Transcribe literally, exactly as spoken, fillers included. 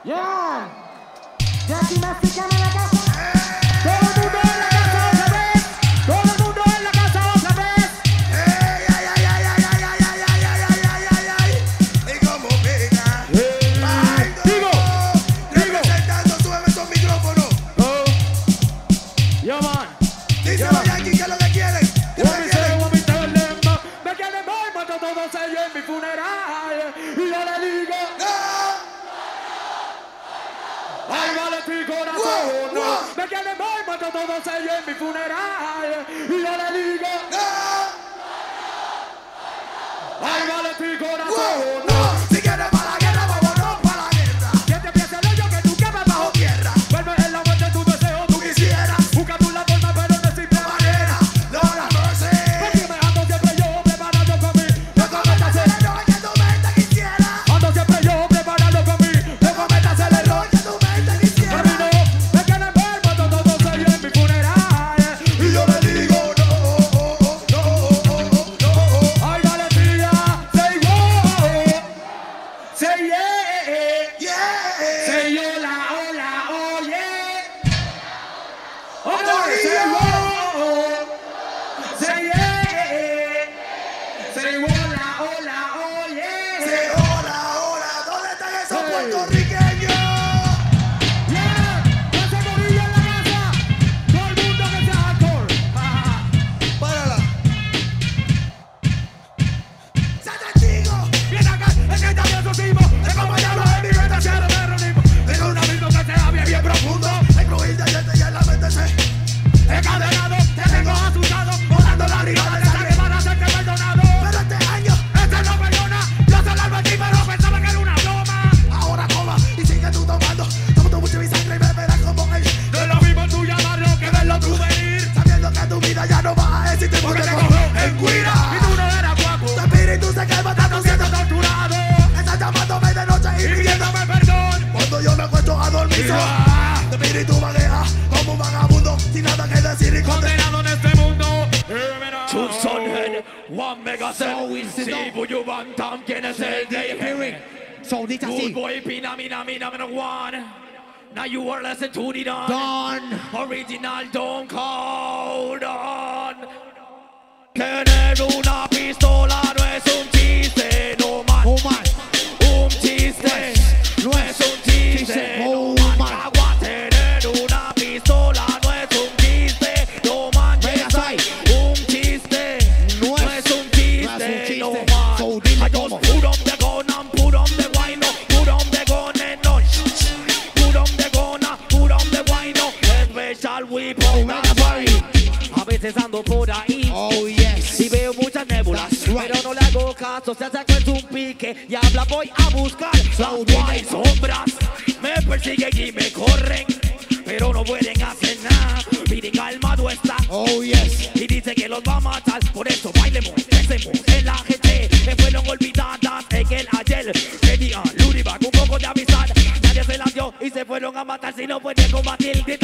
Yeah. Jackie Mexicana en la casa. Todo el mundo en la casa otra vez. Todo el mundo en la casa otra vez. Ay, ay, ay, ay, ay, ay, ay, ay, ay, ay, ay, ay, ay. Y como pega. Ay, no. Digo, Representando, suave esos micrófonos. Oh. Yeah, man. Díselo, Yankee, ¿qué es lo que quieren? ¿Qué es lo que quieren? Me quieren ver, mato todos ellos en mi funeral. Y yo le digo, ay, vale tu corazón. Wow, wow. Me quieren ver, mato todos ellos en mi funeral. Y yo le digo, ay, vale tu corazón. No, no. Si quieres para la guerra, vámonos para la guerra. Que te empiece el hoyo que tú quemes bajo tierra. Vuelve en la muerte tu deseo, tú Quisieras busca tú la forma, pero no es simple manera. no la mercy. Porque me ando siempre yo preparado con mí. No cometas el error que tu mente quisiera. Ando siempre yo preparado con mí. No cometas el error que tu mente quisiera. Camino, me quieren ver, mato todos ellos en mi funeral. Y yo le digo no, no, no. Ay, dale tía, say wow, say yeah, Yeah. say hola, hola, oye. Otra Otra vez, say vez. wow, say yeah, say hola, hola, oye. Sí, hola, hola, ¿dónde están esos Hey. puertorriqueños? Yeah, no se gorilla en la casa, todo el mundo que sea hardcore. Párala. ¡Santa chico! Viene acá, es que también sucimos, es como ya lo de mi mente, cero de reunimos. Tengo un amigo que sea bien, bien profundo. Incluir de gente y en la mente se Encadenado, te tengo asustado, volando la riba de sangre para hacerte perdonado. Pero este año, Este no perdona, yo se lo advertí, pero pensaba que era una broma. ahora coma y sigue tú tomando. Tomo tu mucho mi sangre y me verás como él. No es lo mismo tú llamarlo que verlo tú venir. Sabiendo que tu vida ya no va a existir porque Porque te te cogió cogió en cuira. y tú no eras guapo, Tu espíritu se quema, estás estás siendo siendo torturado estás llamándome de noche y y pidiéndome. pidiéndome perdón. Cuando yo me acuesto a dormir, Ah. tu espíritu vaguea como un vagabundo sin nada que decir y condenar. Condenado en este mundo. Two Sunhead, one mega set. So it's Si enough. Buju Bantam, ¿quién es el Hearing. de? So dice Good así. boy, Pina, Mina, Mina, Mina, one. Now you are listening to the Don. Don. Original Don Code on. Tener una pistola no es un chiste, no man. Oh man. Un chiste, no es un chiste, Oh, no man. man. Cagua, tener una pistola no es un chiste, no man. Venga, Yes, sai. I. Un chiste, No no es- es un no es un chiste, chiste. no man. So dile I cómo. just put on the gun and put on the wine, no. Put on the gun and no. Put on the gun and put on the wine, no. Special weapon, Venga, that's sai. right. A veces ando por ahí Oh yes. y veo muchas nébulas, That's right. pero no le hago caso. Se hace con un pique y habla, voy a buscar. So Las guay sombras me persiguen y me corren, pero no pueden hacer nada. Piden calmado está Oh yes. y dice que los va a matar. Por eso bailemos, crecemos en la gente que fueron olvidadas en el ayer. Tenía Luribac, un poco de amistad. Nadie se las dio y se fueron a matar si no pueden combatir.